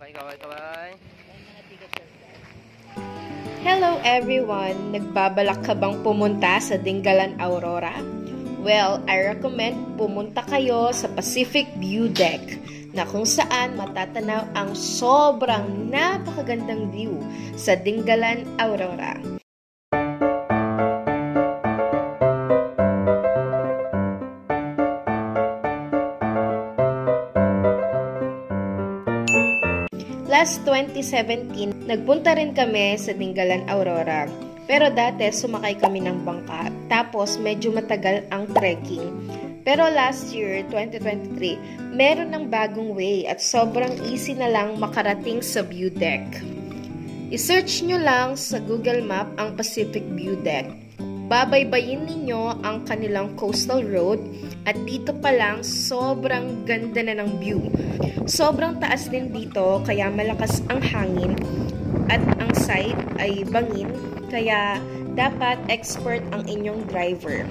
Kaway. Hello everyone! Nagbabalak ka bang pumunta sa Dingalan Aurora? Well, I recommend pumunta kayo sa Pacific View Deck na kung saan matatanaw ang sobrang napakagandang view sa Dingalan Aurora. Last 2017, nagpunta rin kami sa Dingalan Aurora. Pero dati, sumakay kami ng bangka. Tapos, medyo matagal ang trekking. Pero last year, 2023, meron ng bagong way at sobrang easy na lang makarating sa view deck. I-search nyo lang sa Google Map ang Pacific View Deck. Babaybayin ninyo ang kanilang coastal road at dito pa lang sobrang ganda na ng view. Sobrang taas din dito kaya malakas ang hangin at ang side ay bangin kaya dapat expert ang inyong driver.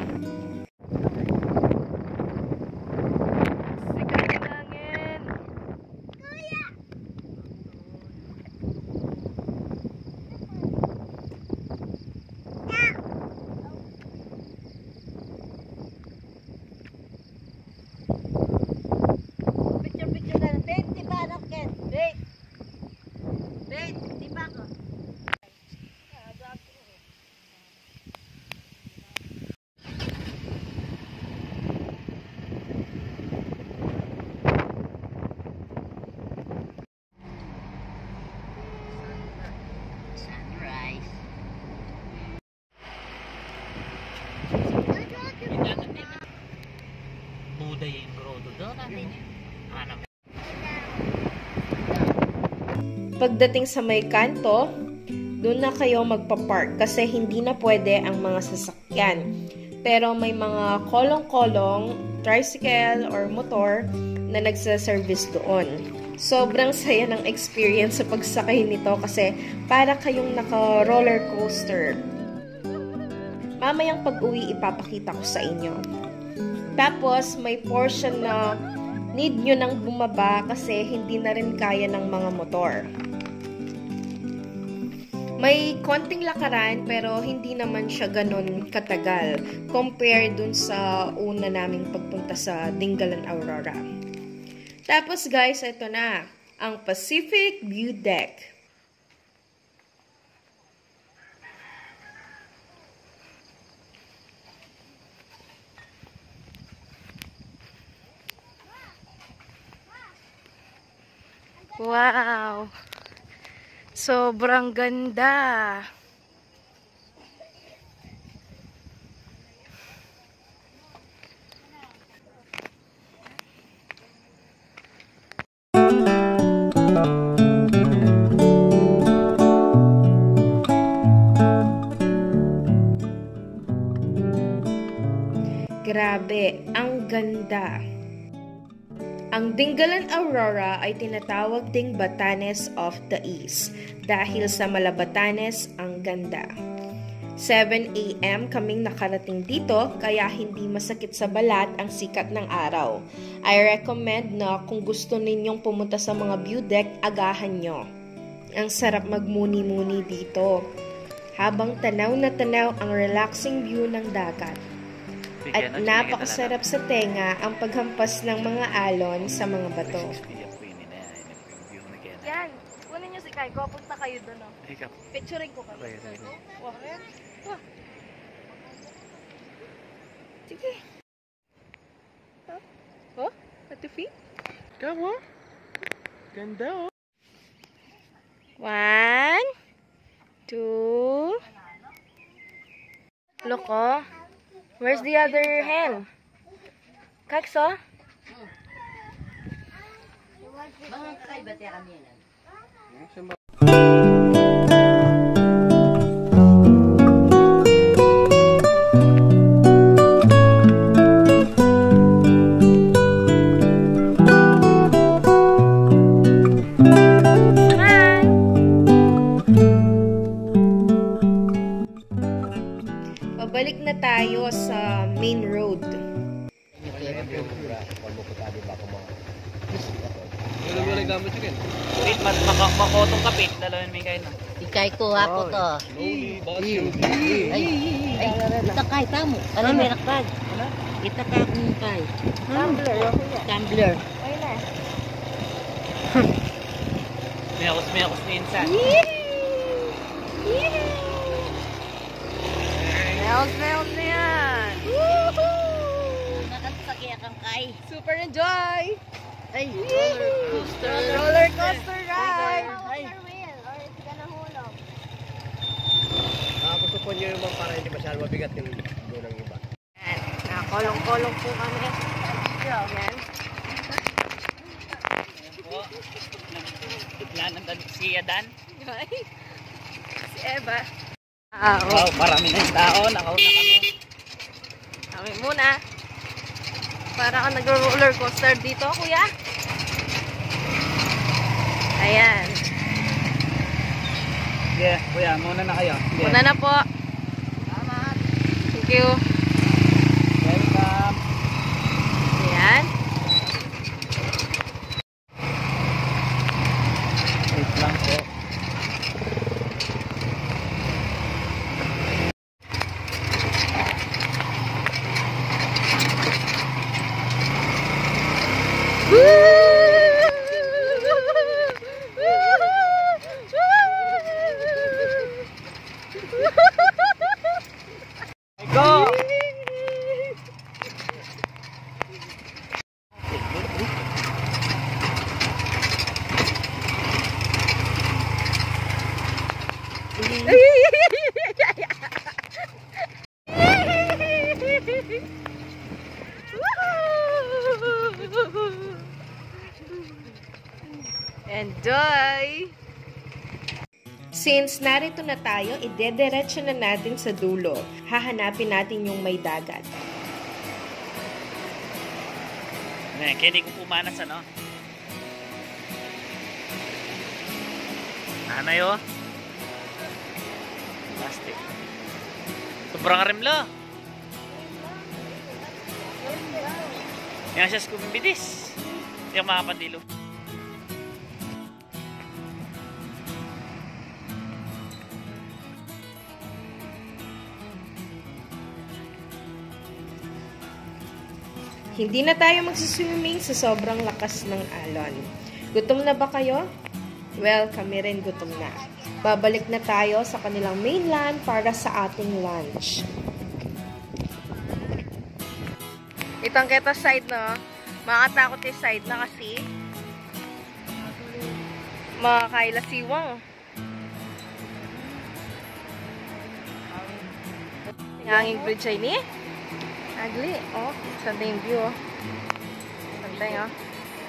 Pagdating sa may kanto, doon na kayo magpa-park kasi hindi na pwede ang mga sasakyan. Pero may mga kolong-kolong, tricycle or motor na nagsaservice doon. Sobrang saya ng experience sa pagsakay nito kasi para kayong naka-roller coaster. Mamayang pag-uwi ipapakita ko sa inyo. Tapos may portion na need nyo nang bumaba kasi hindi na rin kaya ng mga motor. May konting lakaran pero hindi naman siya ganun katagal compare dun sa una naming pagpunta sa Dingalan Aurora. Tapos guys, ito na ang Pacific View Deck. Wow! Sobrang ganda! Grabe, ang ganda! Ang Dingalan Aurora ay tinatawag ding Batanes of the East dahil sa mala Batanes ang ganda. 7 AM kaming nakarating dito kaya hindi masakit sa balat ang sikat ng araw. I recommend na kung gusto ninyong pumunta sa mga view deck, agahan nyo. Ang sarap magmuni-muni dito. Habang tanaw na tanaw ang relaxing view ng dagat. At napakasarap sa tenga ang paghampas ng mga alon sa mga bato. Yan, kunin nyo si Kaiko, punta kayo doon. Picturing ko kayo. Sige. Oh, at the feet? Come on. Ganda oh. 1, 2. Look oh. Where's the other hen? Kakso? Pabalik na tayo sa main road. Wala gamit yun. Kapit, makotong kapit. Dalawin may kain na. Ikay ko ako to. Ay, kita kay tamo. Ano may rakpad? Kita ka akong kay. Tumbler. May akos ni Insan. Meows na yan. Nakasakya kang kay. Super enjoy. Ay, Roller coaster ride. Gusto po nyo yung para hindi masyado mabigat yung doon ng iba. Nakakolong-kolong po kami. Yan. Bigla ng si Adan. Si Eva. Wow, marami na yung tao. Nakauna kami. Kami muna. Para ka nag-roller coaster dito, kuya. Ayan. Yeah, kuya, muna na kayo. Yeah. Muna na po. Thank you. Welcome. Ayan. Wait lang po. Go! Enjoy! Since narito na tayo, idediretso na natin sa dulo. Hahanapin natin yung may dagat. Kaya di ko pumanas, ano? Nanay, oh. Plastic. Sobrang rimlo. Yan siya sa kumibidis. Hindi ako makapandilo. Hindi na tayo magsiswimming sa sobrang lakas ng alon. Gutom na ba kayo? Well, kami rin gutom na. Babalik na tayo sa kanilang mainland para sa ating lunch. Itong kita side, no? Makakatakot yung side na kasi makakaila siwang. Hanging bridge ay ni? Ugly. Oh, ganda yung view, oh. Ganda yun, oh.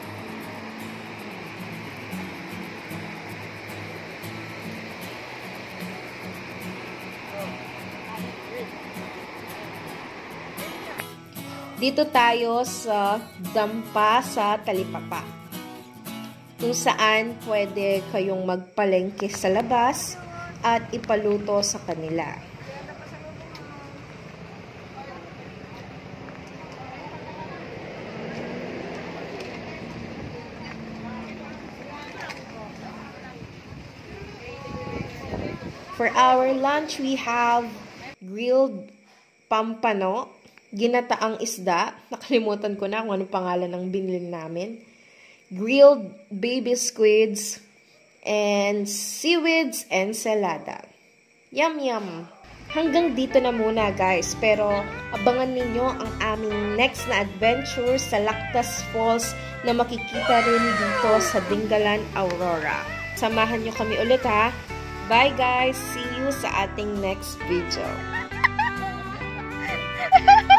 Dito tayo sa dampa sa Talipapa, kung saan pwede kayong magpalengke sa labas at ipaluto sa kanila. For our lunch, we have grilled pampano, ginataang isda, nakalimutan ko na kung anong pangalan ng binili namin, grilled baby squids, and seaweeds ensalada. Yum, yum! Hanggang dito na muna, guys, pero abangan ninyo ang aming next na adventure sa Lactas Falls na makikita rin dito sa Dingalan, Aurora. Samahan nyo kami ulit, ha? Bye, guys! See you sa ating next video.